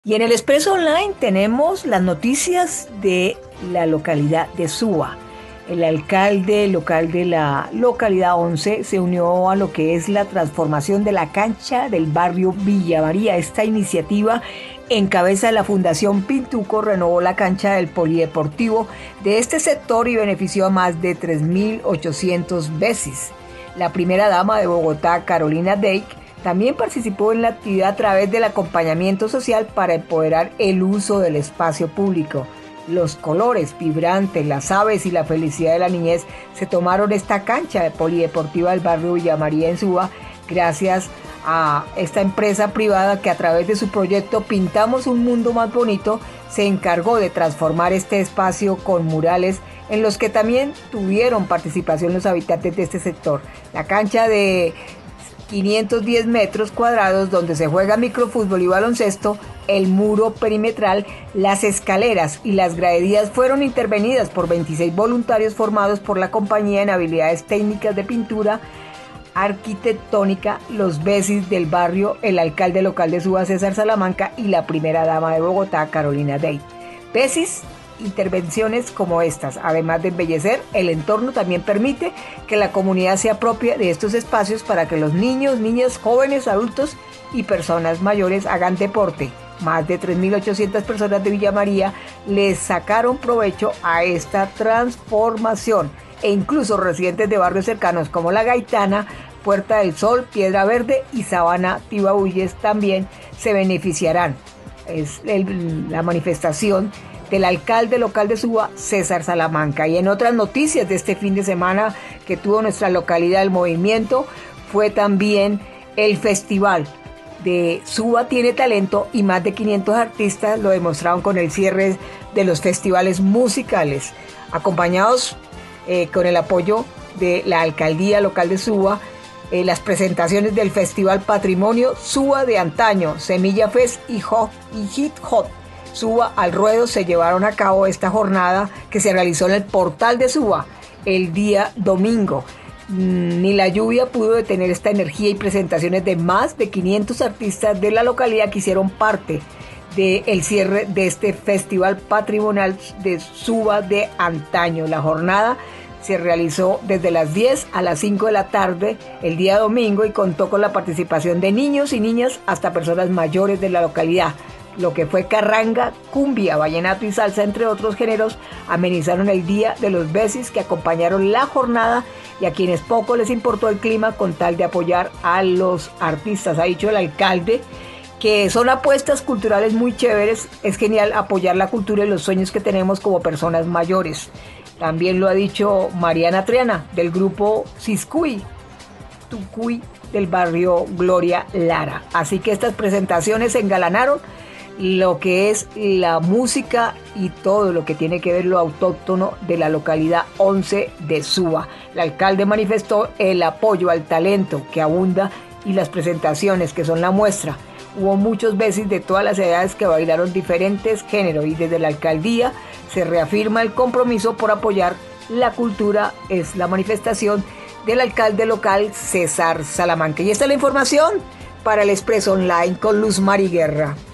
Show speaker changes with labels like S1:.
S1: Y en el Expreso Online tenemos las noticias de la localidad de Suba. El alcalde local de la localidad 11 se unió a lo que es la transformación de la cancha del barrio Villa María. Esta iniciativa, en cabeza de la Fundación Pintuco, renovó la cancha del polideportivo de este sector y benefició a más de 3.800 veces. La primera dama de Bogotá, Carolina Dake, también participó en la actividad a través del acompañamiento social para empoderar el uso del espacio público. Los colores vibrantes, las aves y la felicidad de la niñez se tomaron esta cancha de polideportiva del barrio Villa María en Suba gracias a esta empresa privada que a través de su proyecto Pintamos un Mundo Más Bonito se encargó de transformar este espacio con murales en los que también tuvieron participación los habitantes de este sector. La cancha de 510 metros cuadrados donde se juega microfútbol y baloncesto, el muro perimetral, las escaleras y las graderías fueron intervenidas por 26 voluntarios formados por la compañía en habilidades técnicas de pintura arquitectónica, los vecis del barrio, el alcalde local de Suba, César Salamanca, y la primera dama de Bogotá, Carolina Dake. Vecis, intervenciones como estas, además de embellecer el entorno, también permite que la comunidad se apropie de estos espacios para que los niños, niñas, jóvenes, adultos y personas mayores hagan deporte. Más de 3.800 personas de Villa María les sacaron provecho a esta transformación e incluso residentes de barrios cercanos como La Gaitana, Puerta del Sol, Piedra Verde y Sabana Tibabuyes también se beneficiarán. Es la manifestación del alcalde local de Suba, César Salamanca. Y en otras noticias de este fin de semana que tuvo nuestra localidad, el movimiento, fue también el festival de Suba Tiene Talento, y más de 500 artistas lo demostraron con el cierre de los festivales musicales, acompañados con el apoyo de la alcaldía local de Suba. Las presentaciones del Festival Patrimonio Suba de Antaño, Semilla Fest y Hit Hot Suba al Ruedo se llevaron a cabo esta jornada que se realizó en el portal de Suba el día domingo. Ni la lluvia pudo detener esta energía y presentaciones de más de 500 artistas de la localidad que hicieron parte del cierre de este Festival Patrimonial de Suba de Antaño. La jornada se realizó desde las 10 a las 5 de la tarde el día domingo y contó con la participación de niños y niñas hasta personas mayores de la localidad. Lo que fue carranga, cumbia, vallenato y salsa, entre otros géneros, amenizaron el día de los vecis que acompañaron la jornada y a quienes poco les importó el clima con tal de apoyar a los artistas. Ha dicho el alcalde que son apuestas culturales muy chéveres, es genial apoyar la cultura y los sueños que tenemos como personas mayores. También lo ha dicho Mariana Triana del grupo Ciscuy, Tucuy del barrio Gloria Lara. Así que estas presentaciones engalanaron lo que es la música y todo lo que tiene que ver lo autóctono de la localidad 11 de Suba. El alcalde manifestó el apoyo al talento que abunda y las presentaciones que son la muestra. Hubo muchos veces de todas las edades que bailaron diferentes géneros y desde la alcaldía se reafirma el compromiso por apoyar la cultura. Es la manifestación del alcalde local César Salamanca. Y esta es la información para el Expreso Online con Luz Mari Guerra.